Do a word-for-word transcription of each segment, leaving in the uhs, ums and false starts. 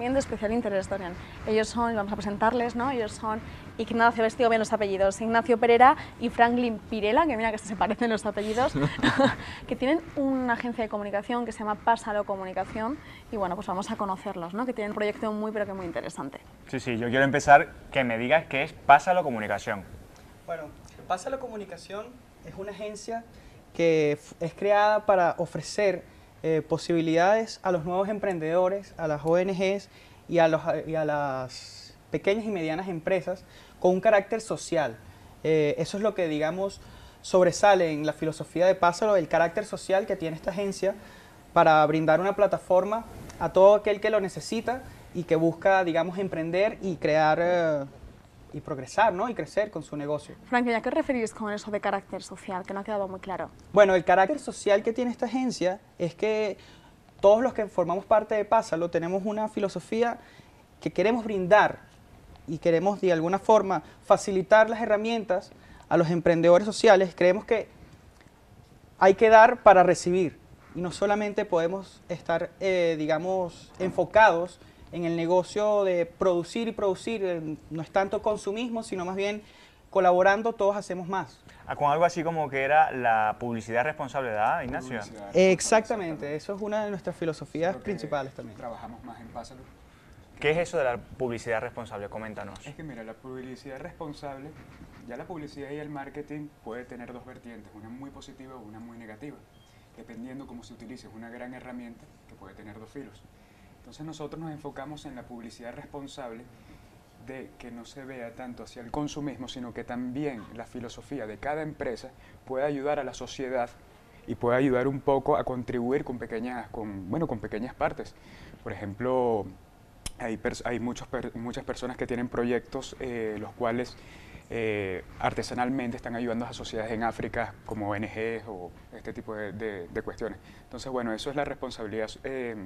también de especial interés, Dorian. Ellos son, vamos a presentarles, ¿no? Ellos son Ignacio, vestido bien los apellidos, Ignacio Perera y Franklin Pirela, que mira que se parecen los apellidos, que tienen una agencia de comunicación que se llama Pásalo Comunicación, y bueno, pues vamos a conocerlos, ¿no? Que tienen un proyecto muy, pero que muy interesante. Sí, sí, yo quiero empezar que me digas qué es Pásalo Comunicación. Bueno, Pásalo Comunicación es una agencia que es creada para ofrecer eh, posibilidades a los nuevos emprendedores, a las O N Ges y a, los, y a las pequeñas y medianas empresas con un carácter social. Eh, eso es lo que, digamos, sobresale en la filosofía de Pásalo, el carácter social que tiene esta agencia para brindar una plataforma a todo aquel que lo necesita y que busca, digamos, emprender y crear eh, y progresar, ¿no? Y crecer con su negocio. Franklin, ¿a qué referís con eso de carácter social? Que no ha quedado muy claro. Bueno, el carácter social que tiene esta agencia es que todos los que formamos parte de Pásalo tenemos una filosofía que queremos brindar y queremos de alguna forma facilitar las herramientas a los emprendedores sociales. Creemos que hay que dar para recibir y no solamente podemos estar, eh, digamos, enfocados en el negocio de producir y producir. Eh, no es tanto consumismo, sino más bien colaborando todos hacemos más. Con algo así como que era la publicidad responsable, ¿verdad, Ignacio? Eh, exactamente, eso es una de nuestras filosofías principales también. Trabajamos más en Pásalo. ¿Qué es eso de la publicidad responsable? Coméntanos. Es que mira, la publicidad responsable, ya la publicidad y el marketing puede tener dos vertientes, una muy positiva o una muy negativa, dependiendo cómo se utilice. Es una gran herramienta que puede tener dos filos. Entonces nosotros nos enfocamos en la publicidad responsable, de que no se vea tanto hacia el consumismo, sino que también la filosofía de cada empresa pueda ayudar a la sociedad y puede ayudar un poco a contribuir con pequeñas, con, bueno, con pequeñas partes. Por ejemplo, hay, hay muchos, muchas personas que tienen proyectos eh, los cuales eh, artesanalmente están ayudando a las sociedades en África como O N Ges o este tipo de, de, de cuestiones. Entonces, bueno, eso es la responsabilidad, eh,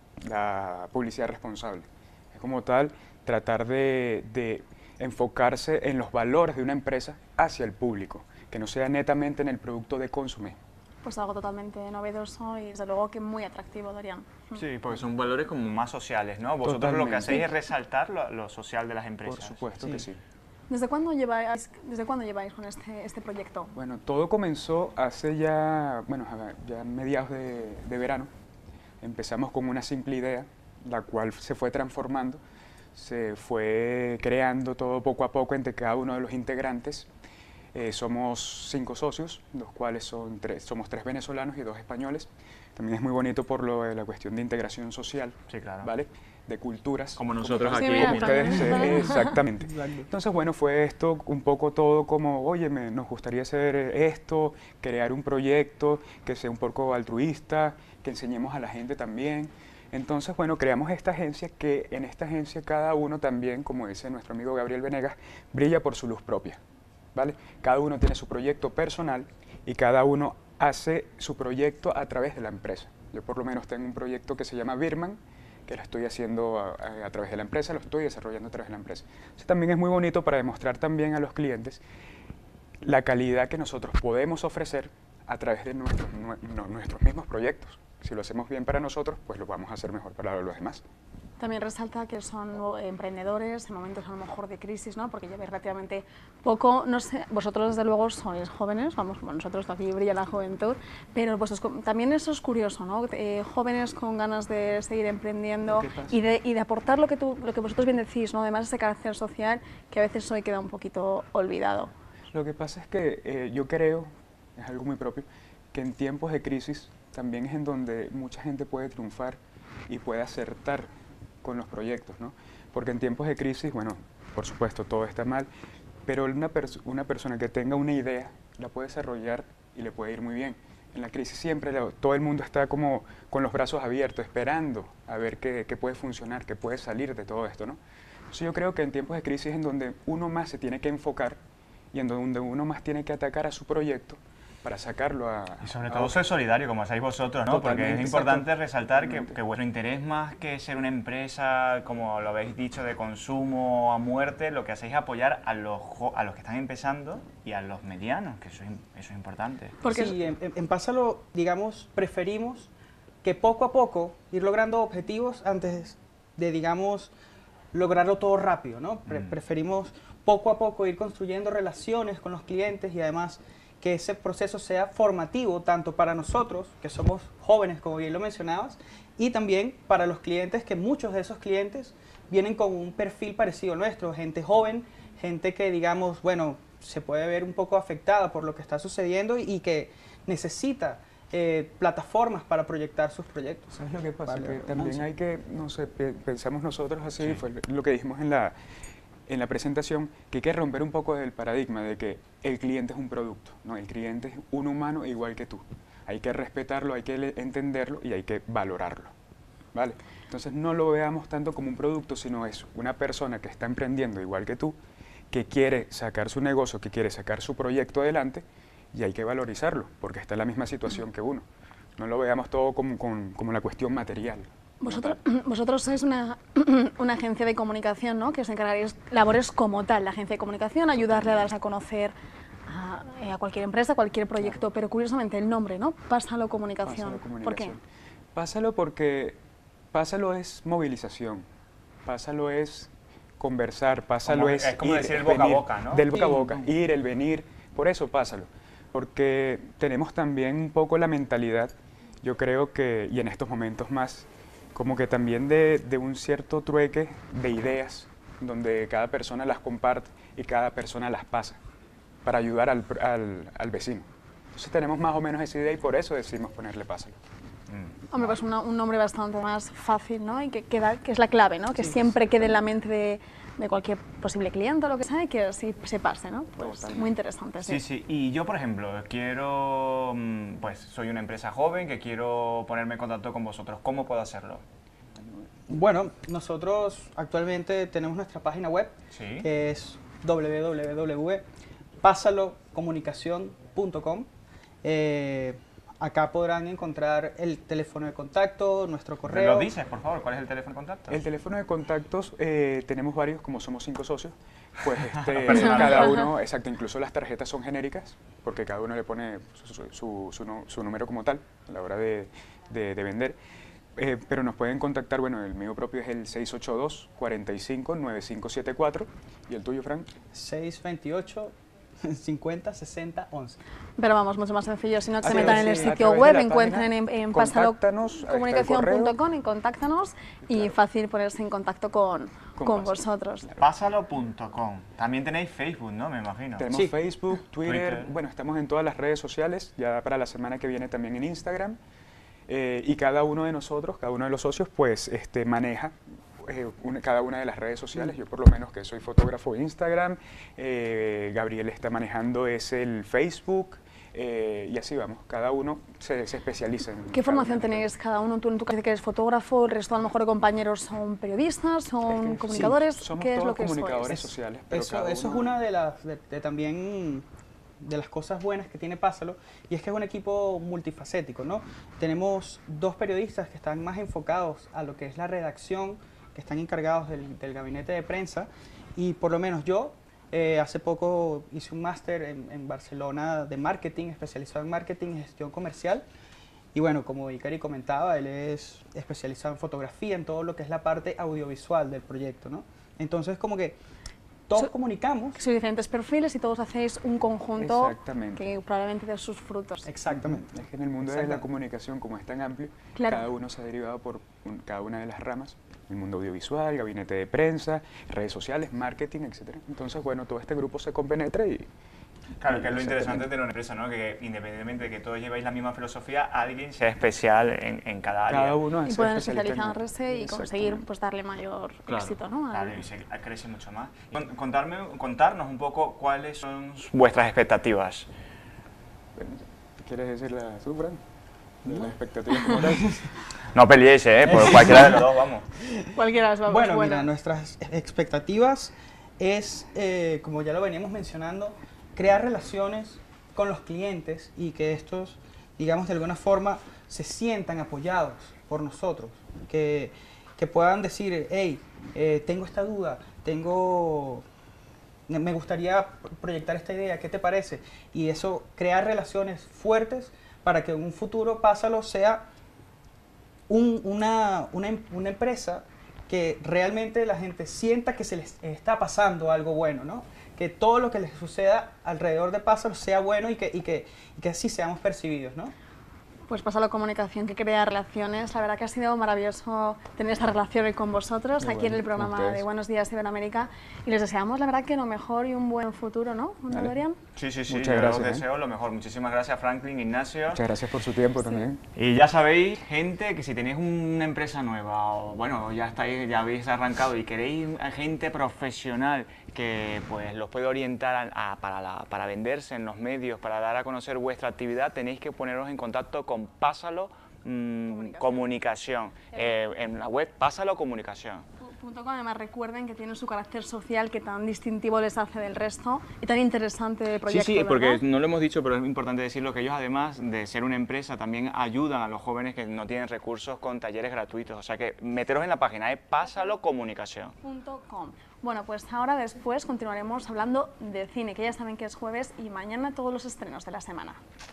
la publicidad responsable. Es como tal tratar de, de enfocarse en los valores de una empresa hacia el público, que no sea netamente en el producto de consumo. Pues algo totalmente novedoso y desde luego que muy atractivo, Dorian. Sí, porque son valores como más sociales, ¿no? Vosotros Totalmente. lo que hacéis es resaltar lo, lo social de las empresas. Por supuesto Sí. que sí. ¿Desde cuándo lleváis, desde cuándo lleváis con este, este proyecto? Bueno, todo comenzó hace ya, bueno, ya mediados de, de verano. Empezamos con una simple idea, la cual se fue transformando, se fue creando todo poco a poco entre cada uno de los integrantes. Eh, somos cinco socios, los cuales son tres, somos tres venezolanos y dos españoles. También es muy bonito por lo de la cuestión de integración social, Sí, claro. ¿vale? De culturas. Como nosotros como, aquí. Sí, mira, como ustedes, también. eh, exactamente. Exacto. Entonces, bueno, fue esto un poco todo como, oye, me, nos gustaría hacer esto, crear un proyecto que sea un poco altruista, que enseñemos a la gente también. Entonces, bueno, creamos esta agencia que en esta agencia cada uno también, como dice nuestro amigo Gabriel Venegas, brilla por su luz propia, ¿vale? Cada uno tiene su proyecto personal y cada uno hace su proyecto a través de la empresa. Yo por lo menos tengo un proyecto que se llama Birman, que lo estoy haciendo a, a, a través de la empresa, lo estoy desarrollando a través de la empresa. Eso también es muy bonito para demostrar también a los clientes la calidad que nosotros podemos ofrecer a través de nuestros, no, nuestros mismos proyectos. Si lo hacemos bien para nosotros, pues lo vamos a hacer mejor para los demás. También resalta que son emprendedores en momentos a lo mejor de crisis, ¿no? Porque lleváis relativamente poco, no sé, vosotros desde luego sois jóvenes, vamos, bueno, nosotros aquí brilla la juventud, pero pues, también eso es curioso, ¿no? Eh, jóvenes con ganas de seguir emprendiendo y de, y de aportar lo que, tú, lo que vosotros bien decís, ¿no? Además ese carácter social que a veces hoy queda un poquito olvidado. Lo que pasa es que eh, yo creo, es algo muy propio, que en tiempos de crisis también es en donde mucha gente puede triunfar y puede acertar con los proyectos, ¿no? Porque en tiempos de crisis, bueno, por supuesto, todo está mal, pero una, pers una persona que tenga una idea la puede desarrollar y le puede ir muy bien. En la crisis siempre la, todo el mundo está como con los brazos abiertos, esperando a ver qué, qué puede funcionar, qué puede salir de todo esto, ¿no? Entonces yo creo que en tiempos de crisis es en donde uno más se tiene que enfocar y en donde uno más tiene que atacar a su proyecto para sacarlo a... Y sobre a todo ser solidario, como hacéis vosotros, ¿no? Porque Totalmente, es importante exacto. resaltar que, Totalmente. que vuestro interés, más que ser una empresa, como lo habéis dicho, de consumo a muerte, lo que hacéis es apoyar a los, a los que están empezando y a los medianos, que eso es, eso es importante. Porque sí, en, en Pásalo, digamos, preferimos que poco a poco ir logrando objetivos antes de, digamos, lograrlo todo rápido, ¿no? Pre- Mm. Preferimos poco a poco ir construyendo relaciones con los clientes y además que ese proceso sea formativo tanto para nosotros, que somos jóvenes, como bien lo mencionabas, y también para los clientes, que muchos de esos clientes vienen con un perfil parecido al nuestro, gente joven, gente que, digamos, bueno, se puede ver un poco afectada por lo que está sucediendo y, y que necesita eh, plataformas para proyectar sus proyectos. ¿Sabes lo que pasa? Vale, Que la también redundancia. hay que, no sé, pe- pensamos nosotros así, Sí. fue lo que dijimos en la, en la presentación, que hay que romper un poco el paradigma de que el cliente es un producto, ¿no? El cliente es un humano igual que tú. Hay que respetarlo, hay que le- entenderlo y hay que valorarlo, ¿vale? Entonces no lo veamos tanto como un producto, sino es una persona que está emprendiendo igual que tú, que quiere sacar su negocio, que quiere sacar su proyecto adelante, y hay que valorizarlo, porque está en la misma situación que uno. No lo veamos todo como, con- como la cuestión material. Vosotros, vosotros sois una, una agencia de comunicación, ¿no? Que os encargaréis labores como tal, la agencia de comunicación, ayudarle a darse a conocer a, eh, a cualquier empresa, a cualquier proyecto, pero curiosamente el nombre, ¿no? Pásalo Comunicación. Pásalo ¿Por qué? comunicación. Pásalo porque Pásalo es movilización, Pásalo es conversar, Pásalo Como- es es como ir, decir el es boca a venir. boca, ¿no? Del boca a Sí. boca, ir, el venir, por eso Pásalo. Porque tenemos también un poco la mentalidad, yo creo que, y en estos momentos más, como que también de, de un cierto trueque de ideas, donde cada persona las comparte y cada persona las pasa para ayudar al, pr- al, al vecino. Entonces tenemos más o menos esa idea y por eso decidimos ponerle Pásalo. Mm. Hombre, pues una- un nombre bastante más fácil, ¿no? Y que, queda, que es la clave, ¿no? Que siempre quede en la mente de, de cualquier posible cliente o lo que sea y que así se pase, ¿no? Pues muy interesante, sí. Sí, sí. Y yo, por ejemplo, quiero, mm, pues soy una empresa joven que quiero ponerme en contacto con vosotros. ¿Cómo puedo hacerlo? Bueno, nosotros actualmente tenemos nuestra página web, Sí. que es w w w punto pásalo comunicación punto com. Eh, acá podrán encontrar el teléfono de contacto, nuestro ¿Me correo. lo dices, por favor? ¿Cuál es el teléfono de contacto? El teléfono de contactos, eh, tenemos varios, como somos cinco socios, pues este, Personal. cada uno, exacto, incluso las tarjetas son genéricas, porque cada uno le pone su, su- su- su nu- su número como tal a la hora de, de- de vender. Eh, pero nos pueden contactar, bueno, el mío propio es el seis ocho dos, cuatro cinco, nueve cinco siete cuatro, y el tuyo, Frank. seis veintiocho, cincuenta, sesenta, once. Pero vamos, mucho más sencillo, si no que se Así metan es, en el sí, a sitio través de web, la encuentren página, en, en contáctanos, ahí está el pásalocomunicación punto com correo. y contáctanos y Claro. fácil ponerse en contacto con, Con con Pásalo. vosotros. Pásalo punto com. También tenéis Facebook, ¿no? Me imagino. Tenemos Sí. Facebook, Twitter, Twitter. bueno, estamos en todas las redes sociales, ya para la semana que viene también en Instagram, eh, y cada uno de nosotros, cada uno de los socios, pues este, maneja eh, una- cada una de las redes sociales. Yo por lo menos que soy fotógrafo de Instagram, eh, Gabriel está manejando es el Facebook, eh, y así vamos, cada uno se, se especializa en ¿Qué cada formación una de las tenéis cada uno? Tú en tu caso que eres fotógrafo, el resto a lo mejor de compañeros son periodistas, son Es que comunicadores. sí, somos ¿Qué es todos lo que comunicadores sois? sociales, pero Eso, cada eso es uno- una de las de, de también de las cosas buenas que tiene Pásalo, y es que es un equipo multifacético, ¿no? Tenemos dos periodistas que están más enfocados a lo que es la redacción, que están encargados del, del gabinete de prensa, y por lo menos yo eh, hace poco hice un máster en, en Barcelona de marketing, especializado en marketing y gestión comercial. Y bueno, como Icari comentaba, él es especializado en fotografía, en todo lo que es la parte audiovisual del proyecto, ¿no? Entonces, como que todos So- comunicamos. Sois diferentes perfiles y todos hacéis un conjunto Exactamente. que probablemente dé sus frutos. Exactamente. Es que en el mundo de la Exactamente. comunicación, como es tan amplio, Claro. cada uno se ha derivado por un- cada una de las ramas, el mundo audiovisual, gabinete de prensa, redes sociales, marketing, etcétera. Entonces, bueno, todo este grupo se compenetra y... Claro, que es lo Exactamente. interesante de tener una empresa, ¿no? Que independientemente de que todos llevéis la misma filosofía, alguien sea especial en, en cada área. Cada uno Y es pueden especialista en- especializarse y conseguir Exactamente. pues darle mayor Claro, éxito, ¿no? Al- claro, y se crece mucho más. Con- Contarme, contarnos un poco cuáles son vuestras expectativas. Bueno, ¿quieres decirla tú, Fran? De las expectativas como tal. No peleéis, ¿eh? Por cualquiera de los dos, vamos. Cualquiera es Bueno, mira, nuestras expectativas es, eh, como ya lo veníamos mencionando, crear relaciones con los clientes y que estos, digamos, de alguna forma se sientan apoyados por nosotros, que, que puedan decir, hey, eh, tengo esta duda, tengo, me gustaría proyectar esta idea, ¿qué te parece? Y eso, crear relaciones fuertes para que en un futuro Pásalo sea un- una, una, em- una empresa que realmente la gente sienta que se les está pasando algo bueno, ¿no? Que todo lo que les suceda alrededor de Pásalo sea bueno y que, y que, y que así seamos percibidos, ¿no? Pues Pásalo Comunicación, que crea relaciones. La verdad que ha sido maravilloso tener esta relación hoy con vosotros, Muy aquí en bueno, el programa ustedes. de Buenos Días Iberoamérica. Y les deseamos, la verdad, que lo mejor y un buen futuro, ¿no? ¿No, Vale. Dorian? Sí, sí, sí, Muchas yo gracias, os ¿eh? deseo lo mejor. Muchísimas gracias, Franklin, Ignacio. Muchas gracias por su tiempo también. Y ya sabéis, gente, que si tenéis una empresa nueva o bueno, ya estáis, ya habéis arrancado y queréis a gente profesional que pues los puede orientar a, a- para, la- para venderse en los medios, para dar a conocer vuestra actividad, tenéis que poneros en contacto con Pásalo mm, Comunicación. Eh, en la web Pásalo Comunicación. Punto com, además recuerden que tiene su carácter social que tan distintivo les hace del resto y tan interesante el proyecto. Sí, sí, porque ¿verdad? no lo hemos dicho, pero es importante decirlo, que ellos además de ser una empresa también ayudan a los jóvenes que no tienen recursos con talleres gratuitos. O sea que meteros en la página, es Pásalo Comunicación. Punto com. Bueno, pues ahora después continuaremos hablando de cine, que ya saben que es jueves y mañana todos los estrenos de la semana.